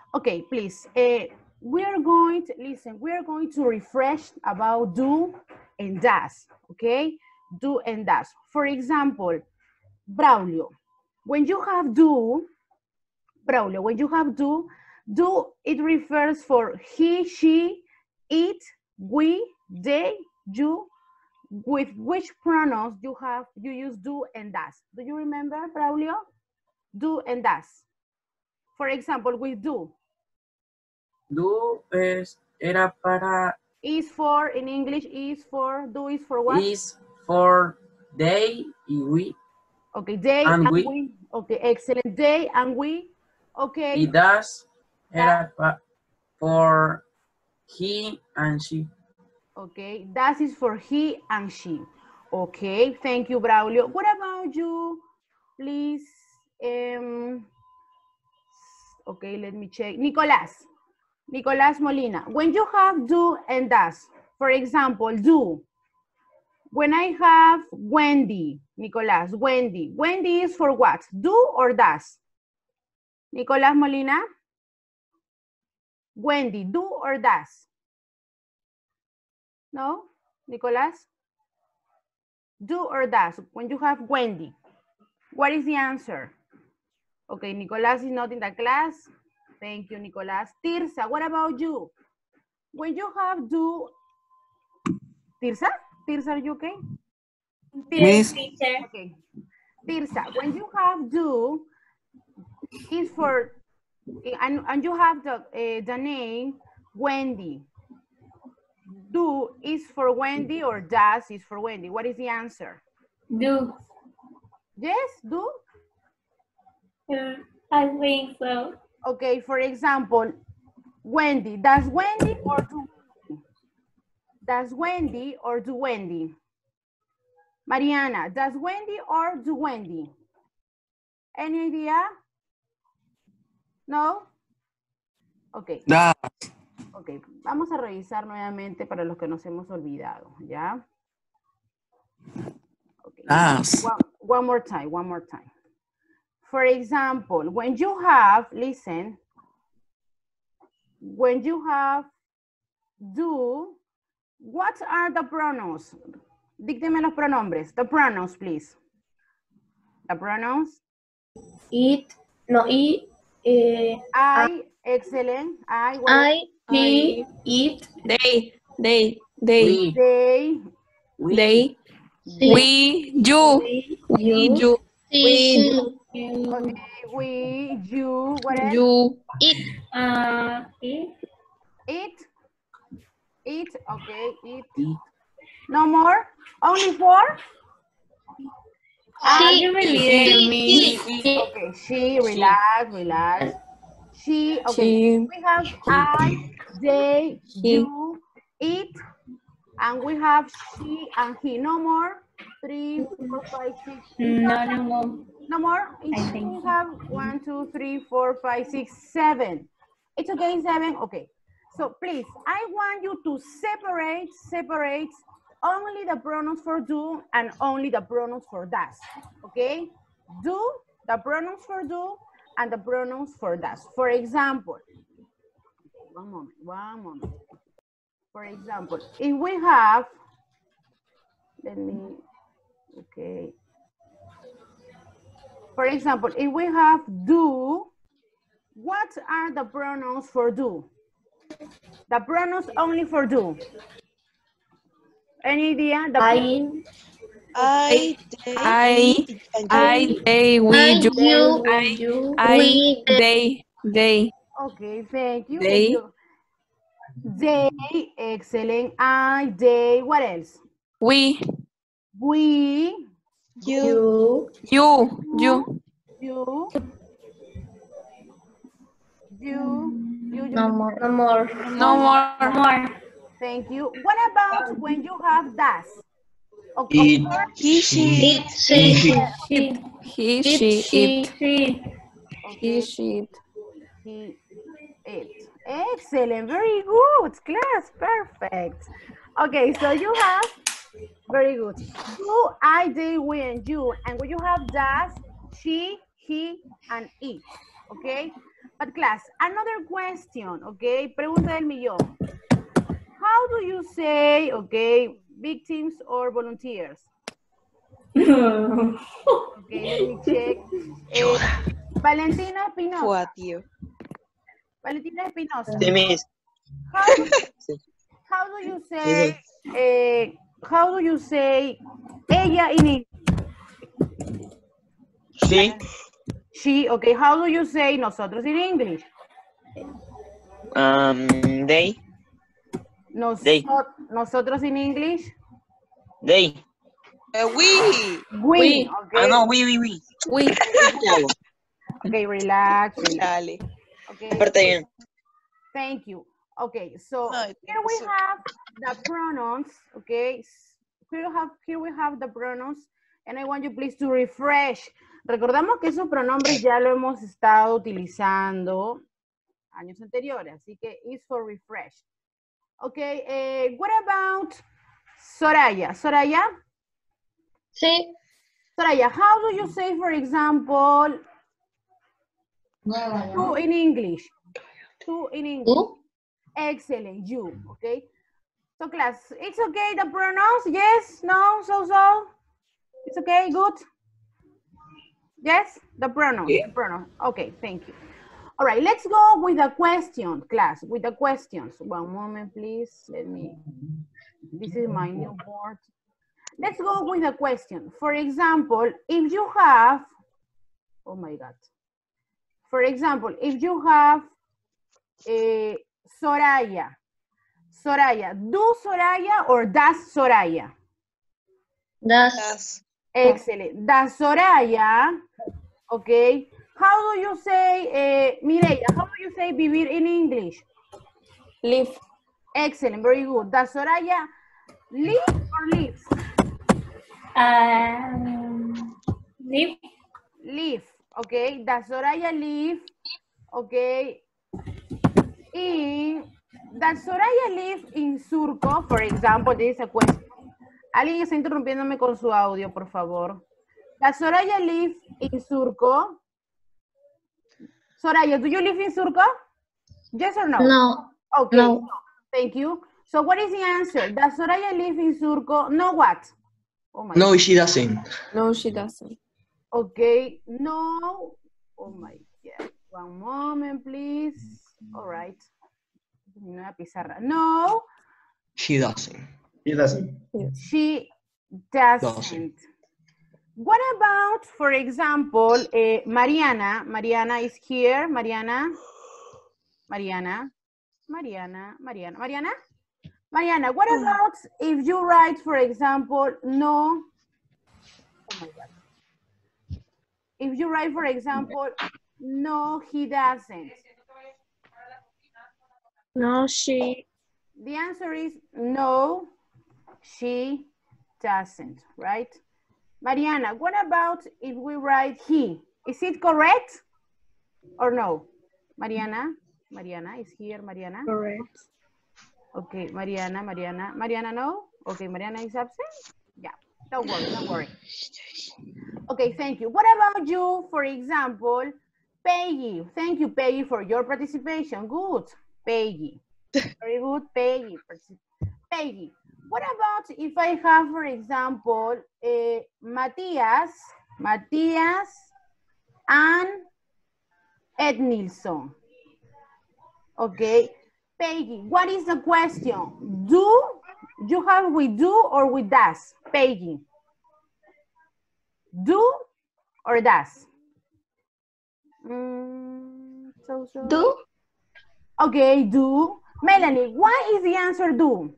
Okay, please. We are going to, listen, we are going to refresh about do and does, okay? Do and does. For example, Braulio, when you have do, Braulio, when you have do, it refers for he, she, it, we, they, you. With which pronouns you use do and does? Do you remember, Braulio? Do and does. For example, with do. Do era para... Is for, in English, is for, do is for what? Is for they y we. Okay, they and we. Okay, excellent. They and we. Okay. Y does era for he and she. Okay, that is for he and she. Okay, thank you, Braulio. What about you, please? Okay, let me check. Nicolás Molina. When you have do and does, for example, do. When I have Wendy, Nicolás, Wendy. Wendy is for what? Do or does? Nicolás Molina? Wendy, do or does? No? Nicolás? Do or does? When you have Wendy, what is the answer? Okay, Nicolás is not in the class. Thank you, Nicolás. Tirsa, what about you? When you have do... Tirsa? Tirsa, are you okay? Miss. Okay. Tirsa, when you have do, is for, and you have the name Wendy. Do is for Wendy or does is for Wendy? What is the answer? Do. Yes, do? I think so. Okay, for example, Wendy. Does Wendy or do Wendy? Does Wendy or do Wendy? Mariana, does Wendy or do Wendy? Any idea? No? Ok. Does. Ok, vamos a revisar nuevamente para los que nos hemos olvidado, ¿ya? Okay. Does. One more time. For example, when you have, listen, when you have do, what are the pronouns? Dícteme los pronombres. The pronouns, please. The pronouns. It, no, it. I, excellent. I, he, it. They, they, we, you, you. Okay, we, you, what else? You, it, okay, it. No more? Only four? She. Okay, she, relax. She, okay. she, we have I, they, you, it, and we have she and he. No more? 3, 4, 5, 6. No more. No more? I think we have 1, 2, 3, 4, 5, 6, 7. It's okay, 7? Okay. So please, I want you to separate only the pronouns for do and only the pronouns for does. Okay? Do, the pronouns for do, and the pronouns for does. For example, one moment. For example, if we have, okay. For example, if we have do, what are the pronouns for do? The pronouns only for do. Any idea? I, they, we, you, they. Okay, thank you. They. They, excellent. I, they, what else? We. You. No more. Thank you. What about when you have does? It, he, she, it, she, he, it. Excellent, very good, class, perfect. Okay, so you have, very good. You, I, they, we, and you. And when you have does, she, he, and it. Okay? But class, another question, okay? Pregunta del millón. How do you say, okay, victims or volunteers? Okay, let me check. Valentina Espinosa. Valentina Espinosa. Sí, Miss. How do you say, how do you say ella in English? Sí. She, okay, how do you say nosotros in English? They. They. Nosotros in English? They. We, We. okay. No, we. We. Okay, relax. Dale. Okay, Aparte bien. thank you. Okay, so No, here we have the pronouns, okay? Here we have the pronouns, and I want you please to refresh. Recordamos que esos pronombres ya lo hemos estado utilizando años anteriores, así que it's for refresh. Okay, what about Soraya? Soraya? Sí. Soraya, how do you say, for example, two in English? Two in English. ¿Tú? Excellent, you, okay? So class, it's okay, the pronouns, yes, no, so? It's okay, good? Yes, the pronouns, Okay, thank you. All right, let's go with the question, class, with the questions. One moment, please, this is my new board. Let's go with a question. For example, if you have, oh my God. For example, if you have Soraya. Soraya, do Soraya or does Soraya? Das. Excellent. Does Soraya, okay. How do you say, Mireya, how do you say vivir in English? Live. Excellent, very good. Does Soraya live or lives? Live. Live, okay. Does Soraya live, okay? Does Soraya live in Surco, for example? This is a question. Alguien está interrumpiéndome con su audio, por favor. Does Soraya live in Surco? Soraya, do you live in Surco? Yes or no? No. Okay, No. Thank you. So what is the answer? Does Soraya live in Surco? No what? Oh my No, God. she doesn't. No, she doesn't. Okay, no. Oh my God. One moment, please. All right. Nueva pizarra. No, She doesn't. she doesn't. What about, for example, Mariana? Mariana is here. Mariana, what about if you write, for example, no? Oh my God. If you write, for example, no, he doesn't. No, she. The answer is no, she doesn't, right? Mariana, what about if we write he? Is it correct or no? Mariana is here, Mariana? Correct. Okay, Mariana, no? Okay, Mariana is absent? Yeah, don't worry. Okay, thank you. What about you, for example, Peggy? Thank you, Peggy, for your participation. Good, Peggy. Very good, Peggy. Peggy, what about if I have, for example, Matthias and Ed Nilsson? Okay, Peggy, what is the question? Do you have with do or with does? Peggy, do or does? Do. Okay, do. Melanie, why is the answer do?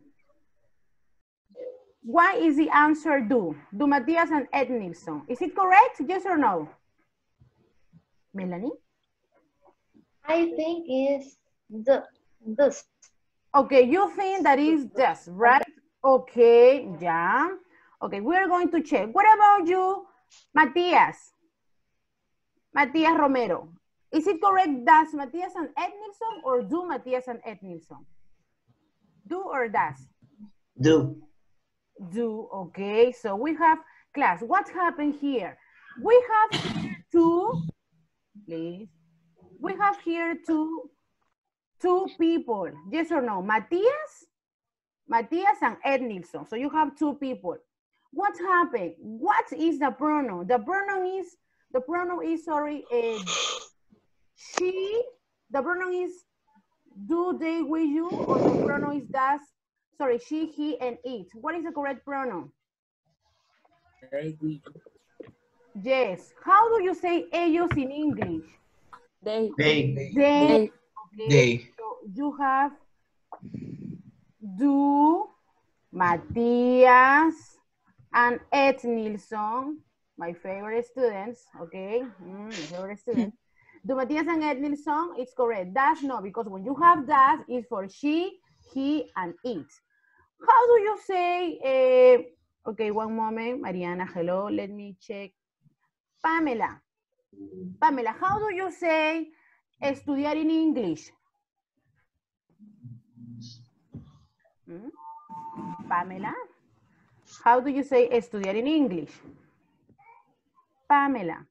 Why is the answer do? Do Matthias and Ed Nilsson. Is it correct? Yes or no? Melanie? I think it's this. Okay, you think that is this, right? Okay, yeah. Okay, we're going to check. What about you, Matthias? Matthias Romero. Is it correct, does Matthias and Ed Nilsson or do Matthias and Ed Nilsson? Do or does? Do. Do, okay. So we have, class, what happened here? We have two, please. We have here two people. Yes or no? Matthias and Ed Nilsson. So you have two people. What happened? What is the pronoun? The pronoun is she. The pronoun is do, they, we, you, or the pronoun is does. Sorry, she, he, and it. What is the correct pronoun? They, we. Yes. How do you say ellos in English? They. Okay. So you have do, Matthias, and Ed Nilsson, my favorite students, okay? My favorite students. Do Matthias and Ed Nilsson, it's correct. Does no, because when you have does, it's for she, he, and it. How do you say, okay, one moment, Mariana, hello, let me check. Pamela, how do you say estudiar in English? Pamela, how do you say estudiar in English? Pamela.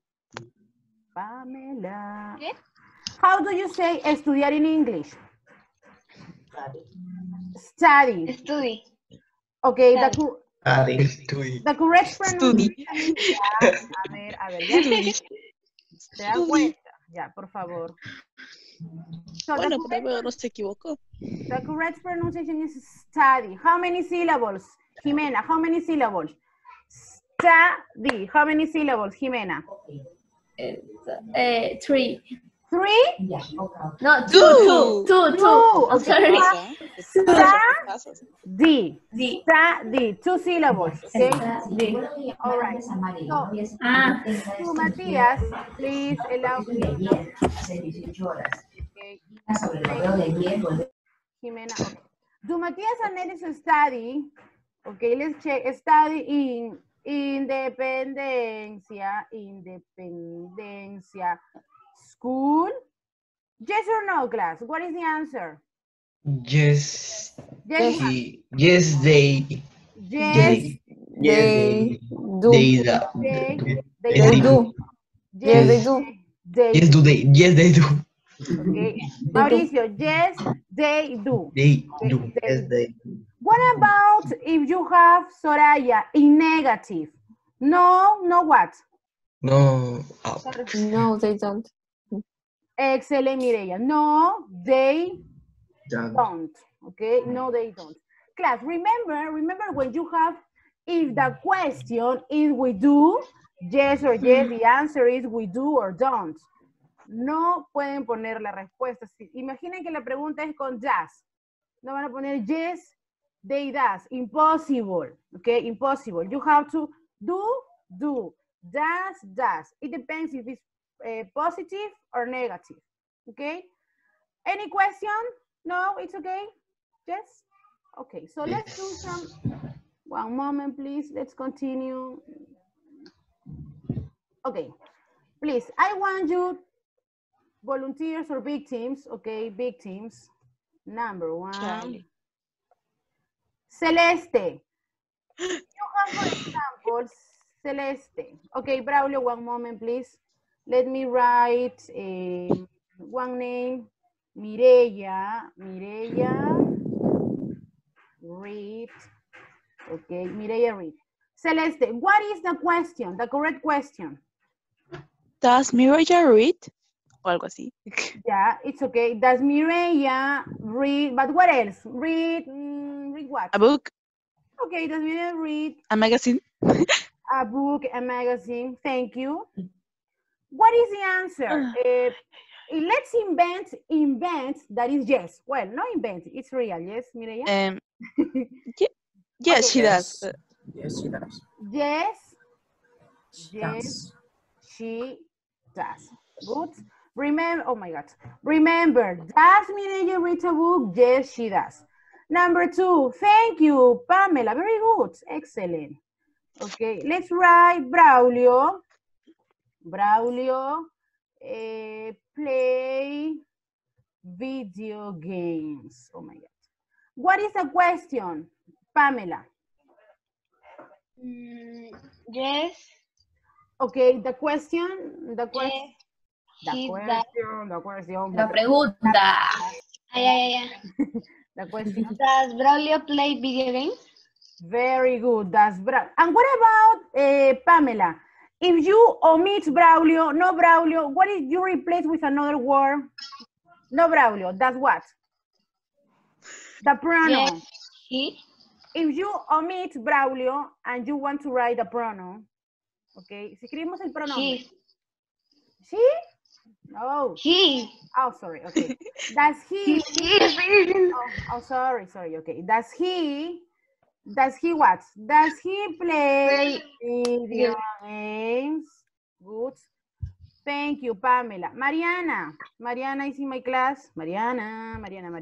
¿Qué? How do you say estudiar in English? Study. Study. Okay, Study. the correct pronunciation is, a ver, ya se dan cuenta, ya, por favor. So bueno, pero luego no se equivocó. The correct pronunciation is study. How many syllables, Jimena? How many syllables? Study. How many syllables, Jimena? 3. 3? No, Two. 2. Okay. Sorry. Study. Study. 2 syllables. Okay. All right. So, to Matthias, please allow me. Okay. Jimena. Okay. Do Matthias and Edison study? Okay, let's check. Study in Independencia School. Yes or no, class? What is the answer? Yes. Yes. Yes, they. Yes. They do. They They They do. Yes, They do. Yes, do they? Yes, they do. Okay. Mauricio, yes, they do. They Okay, do. Yes, they do. What about if you have Soraya in negative? No what? No. No, they don't. Excellent, Mireya. No, they don't. Okay, no, they don't. Class, remember when you have, if the question is we do, yes or yes, the answer is we do or don't. No pueden poner la respuesta. Imaginen que la pregunta es con does. No van a poner yes, they does. Impossible. Okay, impossible. You have to do, does. It depends if it's positive or negative. Okay. Any question? No, it's okay. Yes. Okay. So let's do some. One moment, please. Let's continue. Okay. Please, I want you, volunteers or big teams. Okay, big teams. Number 1. Charlie. Celeste. You have, for example, Celeste. Okay, Braulio, one moment, please. Let me write one name. Mireya, read. Okay, Mireya, read. Celeste, what is the question? The correct question? Does Mireya read? O algo así. Yeah, it's okay. Does Mireya read? But what else? Read what? A book, Okay, does Mireya read a magazine. a book, a magazine? Thank you. What is the answer? Let's invent that is yes. Well, not invent, it's real. Yes, Mireya? Yes, Okay. she does. Yes, she does. Yes, She does. she does. Good. Remember, oh my God. Remember, does Mireya read a book? Yes, she does. Number 2, thank you, Pamela. Very good. Excellent. Okay, let's write Braulio. Braulio, play video games. Oh my God. What is the question, Pamela? Yes. Okay, the question. Yes. The He's question, the question. La pregunta. The question. Does Braulio play video games? Very good. That's and what about Pamela? If you omit Braulio, no Braulio, what if you replace with another word? No Braulio, that's what? The pronoun. Yes, he. If you omit Braulio and you want to write the pronoun, okay, si escribimos el pronombre. He. ¿Sí? No. He. Oh, sorry, okay. Does he? Oh, sorry, okay. Does he what? Does he play video games? Good. Thank you, Pamela. Mariana. Mariana is in my class. Mariana.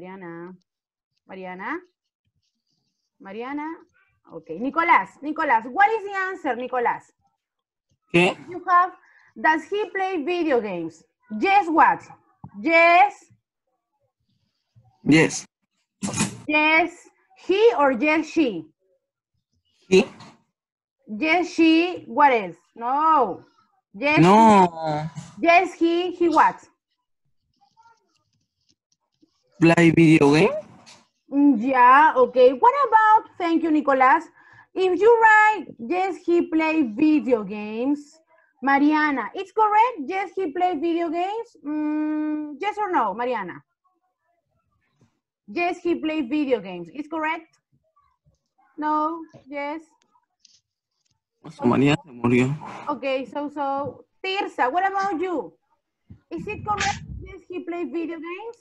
Okay. Nicolás. What is the answer, Nicolás? ¿Qué? You have, does he play video games? Yes, what? Yes. Yes. Yes, he or yes, she? He? Yes, she, what else? No. Yes, No. yes, he what? Play video game? Yeah, okay. What about, thank you, Nicolás. If you write, yes, he play video games. Mariana, it's correct? Yes, he play video games? Yes or no, Mariana? Yes, he play video games. It's correct? No, yes. María se murió. Okay, so, Tirsa, what about you? Is it correct? Yes, he play video games?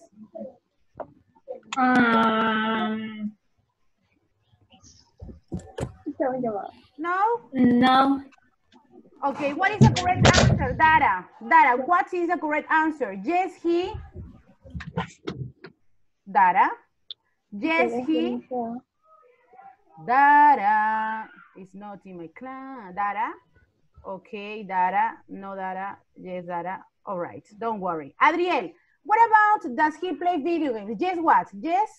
No? No. Okay, what is the correct answer? Dara, what is the correct answer? Yes, he. Dara. Yes, he. Dara is not in my class. Dara. Okay, Dara. No, Dara. Yes, Dara. All right, don't worry. Adriel, what about does he play video games? Yes, what? Yes?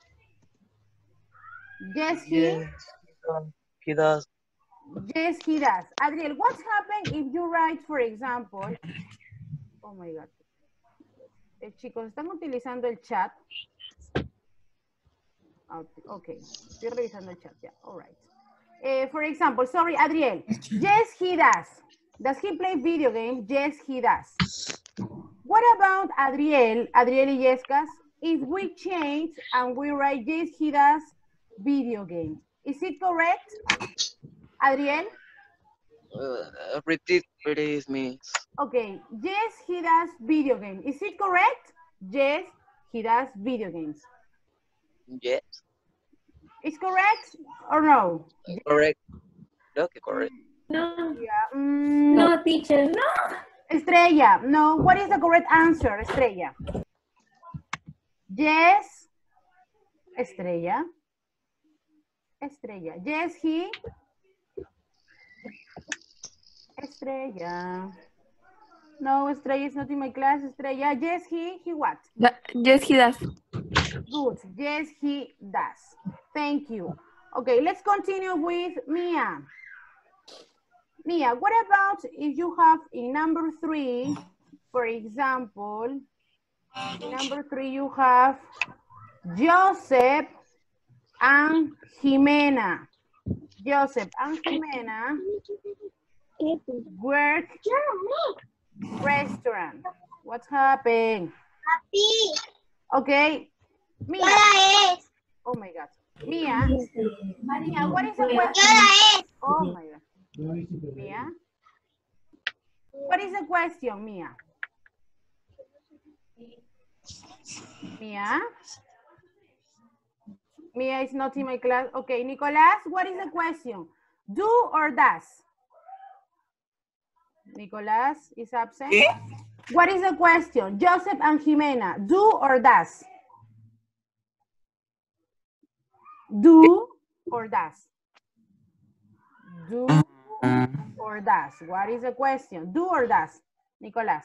Yes, he? Yes, he does. Yes, he does. Adriel, what happens if you write, for example, oh my God. Chicos, ¿están utilizando el chat? Okay, estoy revisando el chat, yeah, all right. For example, sorry, Adriel. Yes, he does. Does he play video games? Yes, he does. What about Adriel y Yescas? If we change and we write, yes, he does video games. Is it correct? Adriel? Repeat, please, miss. Okay, yes, he does video games. Is it correct? Yes, he does video games. Yes. Is correct or no? Correct. Okay, correct. No. Yeah. No, teacher, no. Estrella, no. What is the correct answer, Estrella? Yes. Estrella. Yes, he. Estrella. No, Estrella is not in my class. Estrella, yes, he what? Yes, he does. Good, yes, he does. Thank you. Okay, let's continue with Mia. Mia, what about if you have in number 3, for example, in number 3 you have Joseph and Jimena. Joseph and Jimena work restaurant. What's happened? Okay, Mia. Oh my God. Mia, what is the question? Oh my God. Mia? What is the question, Mia? Mia? Mia is not in my class. Okay, Nicolás, what is the question? Do or does? Nicolás is absent. What is the question? Joseph and Jimena, do or does? Do or does? Do or does? What is the question? Do or does? Nicolás.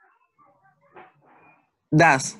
Does.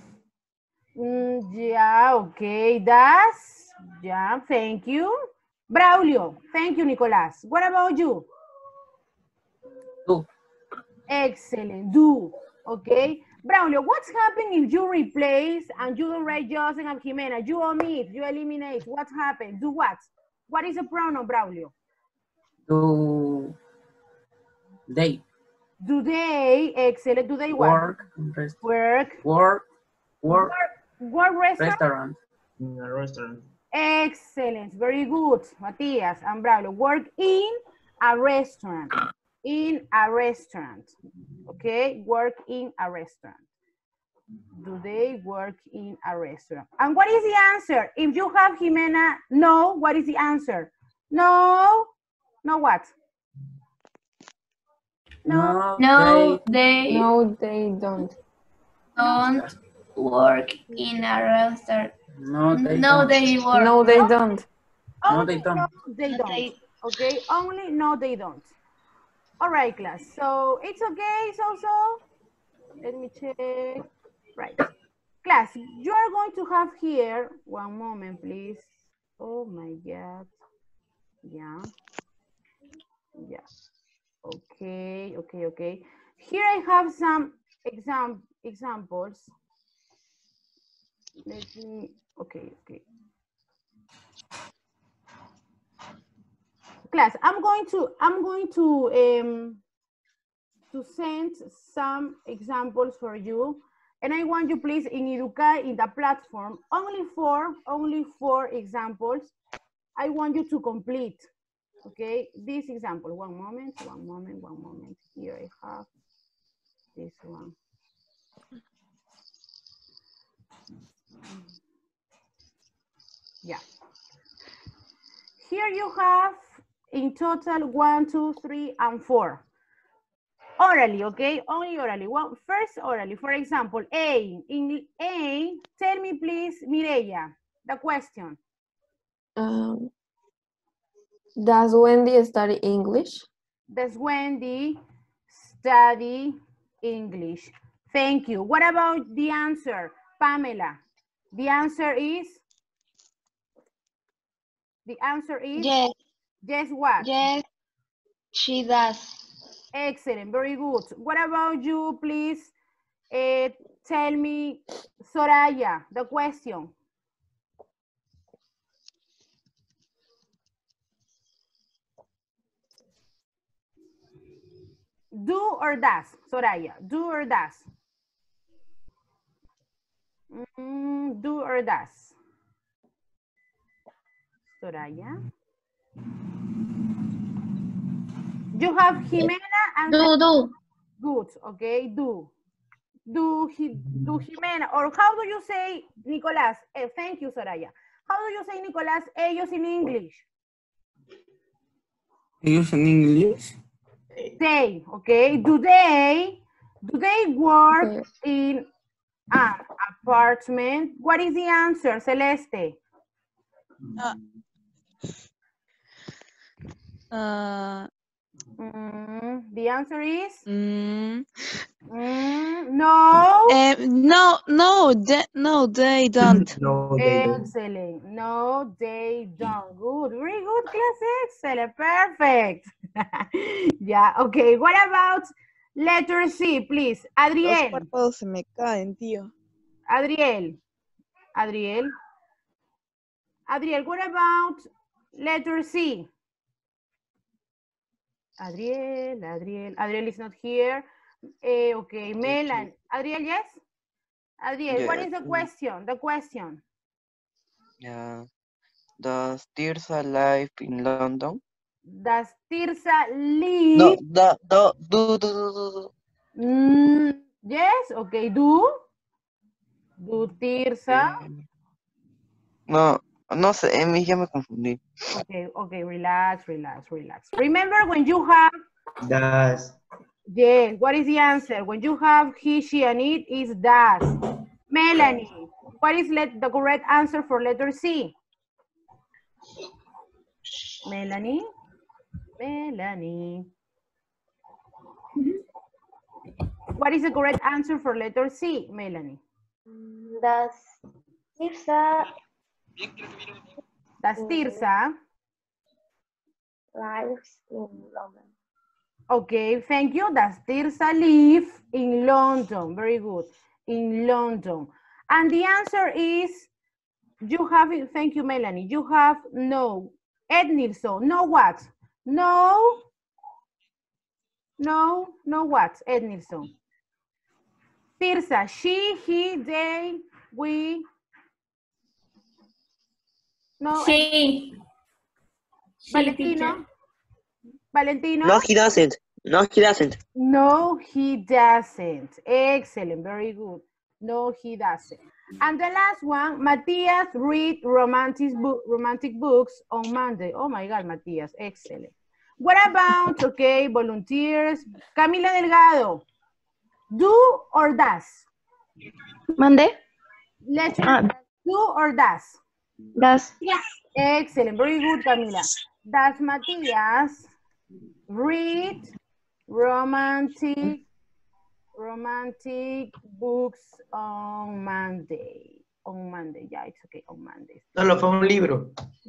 Yeah, okay, does. Yeah, thank you. Braulio, thank you, Nicolás. What about you? Do. Excellent, do. Okay. Braulio, what's happening if you replace and you don't write Joseph and Jimena? You omit, you eliminate. What happened? Do what? What is a pronoun, Braulio? Do they Do they, excellent, do they what? work? Work. Work Work restaurant? restaurant. In a restaurant. Excellent, very good, Matias and Braulio. Work in a restaurant. In a restaurant. Okay, work in a restaurant. Do they work in a restaurant? And what is the answer? If you have Jimena, no, what is the answer? No, no what? No, No, they No, they don't. don't work in a restaurant. No, they No, don't. they work. No, they don't. No, only they don't. no, they don't. Okay, only no, they don't. All right, class. So it's okay, so. Let me check. Right. Class, you are going to have here, one moment, please. Oh my God. Yeah. Yeah. Okay. Here I have some examples. Let me, okay. Class, I'm going to send some examples for you. And I want you please in Educa, in the platform, only four examples. I want you to complete, okay? This example, one moment. Here I have this one. Yeah. Here you have in total 1, 2, 3, and 4. Orally, okay? Only orally. Well, first orally. For example, A. In A, tell me please, Mireya, the question. Does Wendy study English? Does Wendy study English? Thank you. What about the answer, Pamela? The answer is? Yes. Yes, what? Yes, she does. Excellent, very good. What about you, please? Tell me, Soraya, the question. Do or does, Soraya? Do or does? Do or does? Soraya? You have Jimena and... Do. Good, okay, do. Do Jimena, or how do you say, Nicolás? Thank you, Soraya. How do you say, Nicolás, ellos in English? Ellos en English. They, okay. Do they work in an apartment? What is the answer, Celeste? The answer is? No. No, they don't. No, they don't. Excellent. No, they don't. Good. Very good, class. Excellent. Perfect. Yeah, okay. What about letter C, please? Adriel. Los párpados se me caen, tío. Adriel, what about letter C? Adriel is not here. Okay, Melan. Adriel, yes? Adriel, what is the question? Yeah. Does Tirsa live in London? Does Tirsa live? No, do. Yes, okay, do Tirsa? No sé, ya me confundí. Okay, relax. Remember when you have... Does. Yes, what is the answer? When you have he, she, and it is does. Melanie, what is the correct answer for letter C? Melanie. What is the correct answer for letter C, Melanie? Does Tirsa Tirsa lives in London? Okay, thank you. Does Tirsa live in London? Very good. In London. And the answer is, you have, thank you, Melanie. You have no. Ed Nilsson, no what? No what? Ed Nilsson. Tirsa, she, he, they, we. No. She. Valentino. Valentino? No, he doesn't. No, he doesn't. No, he doesn't. Excellent, very good. No, he doesn't. And the last one, Matthias read romantic books on Monday. Oh my God, Matthias, excellent. What about, okay, volunteers? Camila Delgado, do or does? Monday? Let's do or does? Does. Excellent, very good, Camila. Does Matthias read romantic books on Monday? On Monday, yeah, it's okay, on Monday. Solo fue un libro.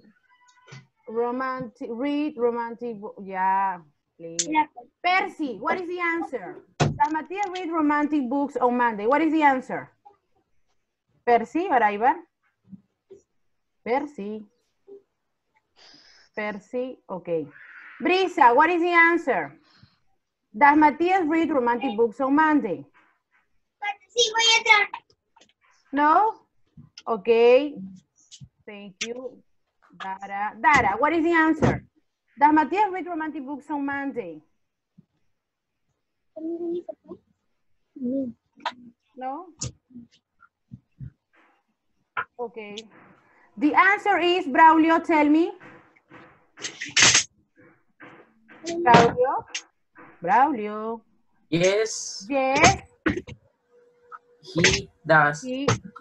Read romantic book, yeah, please. Percy, what is the answer? Does Matthias read romantic books on Monday? What is the answer? Percy or Ivan? Percy, okay. Brisa, what is the answer? Does Matthias read romantic books on Monday? No? Okay. Thank you. Dara, what is the answer? Does Matthias read romantic books on Monday? No? Okay. The answer is, Braulio, tell me. Braulio. Yes. Yes. He does. He